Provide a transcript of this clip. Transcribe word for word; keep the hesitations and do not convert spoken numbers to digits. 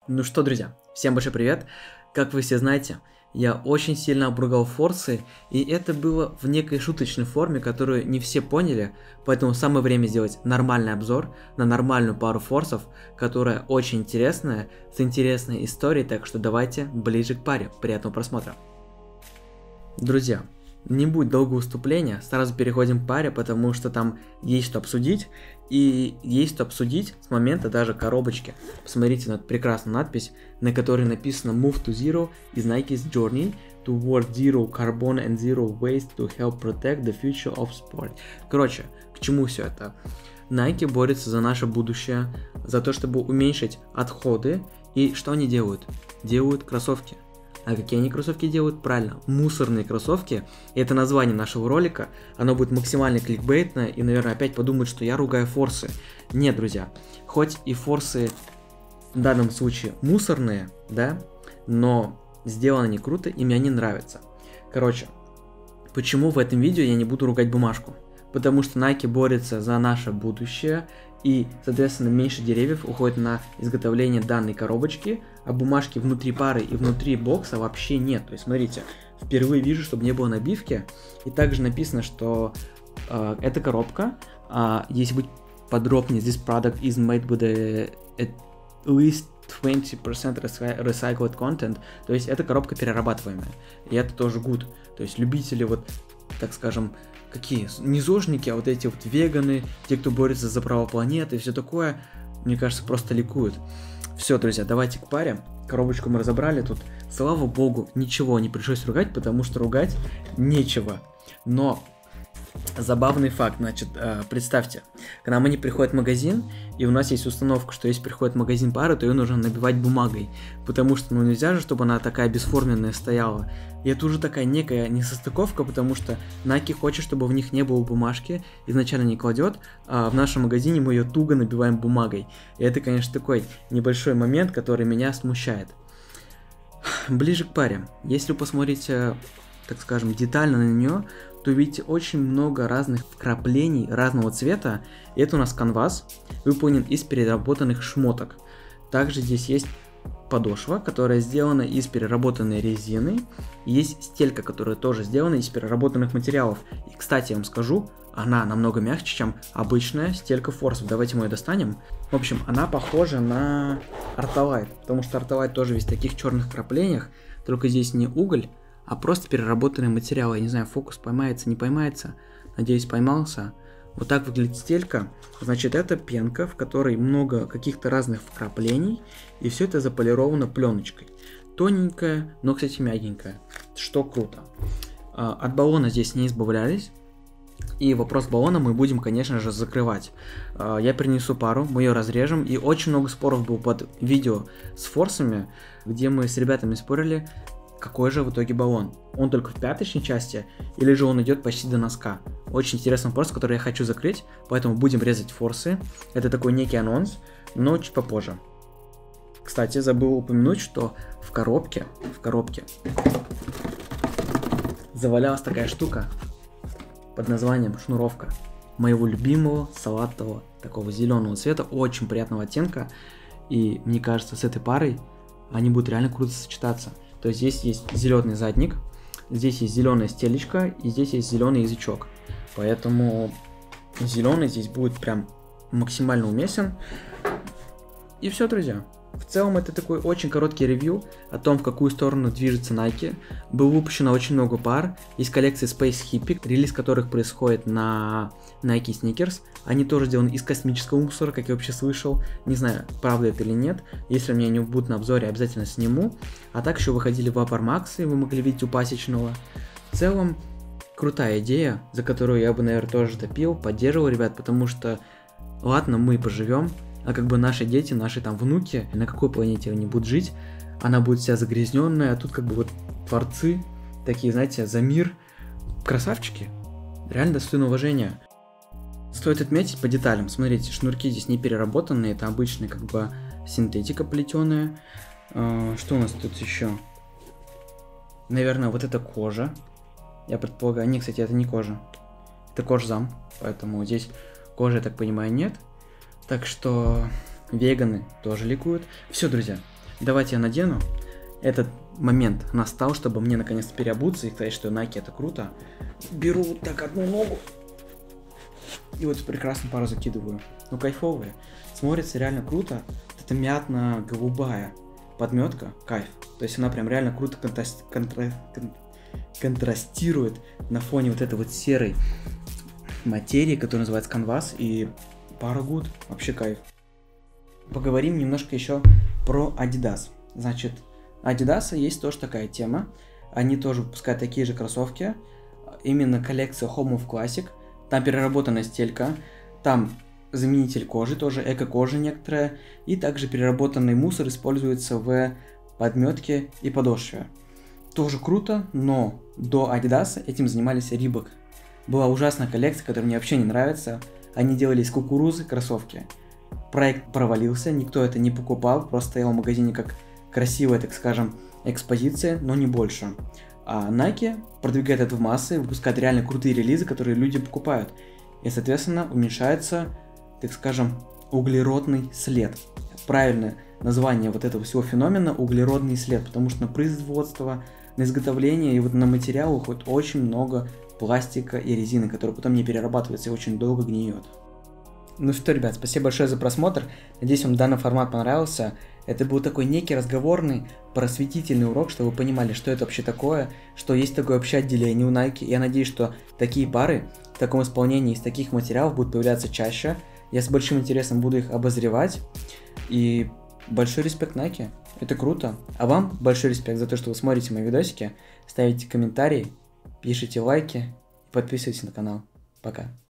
Ну что, друзья, всем большой привет. Как вы все знаете, я очень сильно обругал форсы, и это было в некой шуточной форме, которую не все поняли, поэтому самое время сделать нормальный обзор на нормальную пару форсов, которая очень интересная, с интересной историей, так что давайте ближе к паре. Приятного просмотра. Друзья, не будет долгого выступления, сразу переходим к паре, потому что там есть что обсудить, и есть что обсудить с момента даже коробочки. Посмотрите на эту прекрасную надпись, на которой написано Move to Zero is Nike's journey toward zero carbon and zero waste to help protect the future of sport. Короче, к чему все это? Nike борется за наше будущее, за то, чтобы уменьшить отходы, и что они делают? Делают кроссовки. А какие они кроссовки делают? Правильно, мусорные кроссовки. И это название нашего ролика. Оно будет максимально кликбейтное, и, наверное, опять подумают, что я ругаю форсы. Нет, друзья, хоть и форсы в данном случае мусорные, да, но сделаны они круто, и мне они нравятся. Короче, почему в этом видео я не буду ругать бумажку? Потому что Nike борется за наше будущее, и, соответственно, меньше деревьев уходит на изготовление данной коробочки, а бумажки внутри пары и внутри бокса вообще нет. То есть, смотрите, впервые вижу, чтобы не было набивки, и также написано, что э, эта коробка, э, если быть подробнее, this product is made with a, at least twenty percent recycled content, то есть эта коробка перерабатываемая, и это тоже good. То есть любители, вот, так скажем, какие? Не зожники, а вот эти вот веганы, те, кто борется за право планеты и все такое, мне кажется, просто ликуют. Все, друзья, давайте к паре. Коробочку мы разобрали тут. Слава богу, ничего не пришлось ругать, потому что ругать нечего. Но забавный факт, значит, э, представьте, к нам они приходят в магазин, и у нас есть установка, что если приходит в магазин пары, то ее нужно набивать бумагой, потому что, ну, нельзя же, чтобы она такая бесформенная стояла. И это уже такая некая несостыковка, потому что Nike хочет, чтобы в них не было бумажки, изначально не кладет, а в нашем магазине мы ее туго набиваем бумагой. И это, конечно, такой небольшой момент, который меня смущает. Ближе к паре. Если вы посмотрите, так скажем, детально на нее, то видите очень много разных вкраплений разного цвета. И это у нас канвас, выполнен из переработанных шмоток. Также здесь есть подошва, которая сделана из переработанной резины. Есть стелька, которая тоже сделана из переработанных материалов. И, кстати, я вам скажу, она намного мягче, чем обычная стелька форсов. Давайте мы ее достанем. В общем, она похожа на Арталайт, потому что Арталайт тоже весь в таких черных краплениях, только здесь не уголь, а просто переработанные материалы. Я не знаю, фокус поймается, не поймается. Надеюсь, поймался. Вот так выглядит стелька. Значит, это пенка, в которой много каких-то разных вкраплений, и все это заполировано пленочкой. Тоненькая, но, кстати, мягенькая, что круто. От баллона здесь не избавлялись, и вопрос баллона мы будем, конечно же, закрывать. Я принесу пару, мы ее разрежем, и очень много споров было под видео с форсами, где мы с ребятами спорили, какой же в итоге баллон. Он только в пяточной части, или же он идет почти до носка. Очень интересный вопрос, который я хочу закрыть, поэтому будем резать форсы. Это такой некий анонс, но чуть попозже. Кстати, забыл упомянуть, что в коробке, в коробке завалялась такая штука под названием шнуровка моего любимого салатового, такого зеленого цвета, очень приятного оттенка. И мне кажется, с этой парой они будут реально круто сочетаться. То есть здесь есть зеленый задник, здесь есть зеленая стелечка и здесь есть зеленый язычок. Поэтому зеленый здесь будет прям максимально уместен. И все, друзья. В целом это такой очень короткий ревью о том, в какую сторону движется Nike. Было выпущено очень много пар. Есть коллекция Space Hippie, релиз которых происходит на Nike Sneakers. Они тоже сделаны из космического мусора, как я вообще слышал. Не знаю, правда это или нет. Если у меня не будут на обзоре, обязательно сниму. А так еще выходили Vapor Max, и вы могли видеть у пасечного. В целом, крутая идея, за которую я бы, наверное, тоже топил, поддерживал ребят, потому что, ладно, мы поживем, а как бы наши дети, наши там внуки, на какой планете они будут жить, она будет вся загрязненная, а тут как бы вот творцы, такие, знаете, за мир, красавчики, реально достойно уважения. Стоит отметить по деталям, смотрите, шнурки здесь не переработанные, это обычная как бы синтетика плетеная. Что у нас тут еще? Наверное, вот это кожа, я предполагаю, не, кстати, это не кожа, это кожзам, поэтому здесь кожи, я так понимаю, нет. Так что веганы тоже ликуют. Все, друзья, Давайте я надену. Этот момент настал, чтобы мне наконец-то переобуться и сказать, что Nike это круто. Беру вот так одну ногу и вот прекрасно пару закидываю. Ну, кайфовые. Смотрится реально круто. Это мятно-голубая подметка, кайф. То есть она прям реально круто контраст... контра... кон... контрастирует на фоне вот этой вот серой материи, которая называется канвас, и пара гуд, вообще кайф. Поговорим немножко еще про Adidas. Значит, Adidas есть тоже такая тема. Они тоже выпускают такие же кроссовки. Именно коллекция Home of Classic. Там переработанная стелька. Там заменитель кожи, тоже эко-кожа некоторая. И также переработанный мусор используется в подметке и подошве. Тоже круто, но до Adidas этим занимались Reebok. Была ужасная коллекция, которая мне вообще не нравится. Они делали из кукурузы кроссовки. Проект провалился, никто это не покупал, просто стоял в магазине как красивая, так скажем, экспозиция, но не больше. А Nike продвигает это в массы, выпускает реально крутые релизы, которые люди покупают. И, соответственно, уменьшается, так скажем, углеродный след. Правильное название вот этого всего феномена – углеродный след, потому что на производство, на изготовление и вот на материал уходит очень много пластика и резины, которые потом не перерабатываются и очень долго гниет. Ну что, ребят, спасибо большое за просмотр. Надеюсь, вам данный формат понравился. Это был такой некий разговорный, просветительный урок, чтобы вы понимали, что это вообще такое, что есть такое вообще отделение у Nike. Я надеюсь, что такие пары в таком исполнении из таких материалов будут появляться чаще. Я с большим интересом буду их обозревать. И большой респект Nike. Это круто. А вам большой респект за то, что вы смотрите мои видосики, ставите комментарии, пишите лайки и подписывайтесь на канал. Пока.